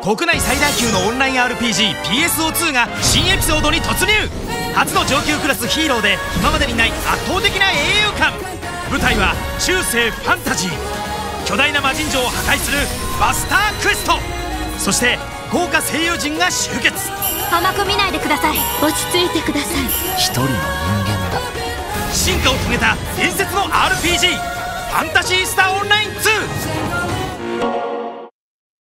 国内最大級のオンライン RPG PSO2 が新エピソードに突入。初の上級クラスヒーローで今までにない圧倒的な英雄感。舞台は中世ファンタジー。巨大な魔人城を破壊するバスタークエスト。そして豪華声優陣が集結。 甘く見ないでください。落ち着いてください。 一人の人間だ。 進化を遂げた伝説の RPG ファンタジースターオンライン2。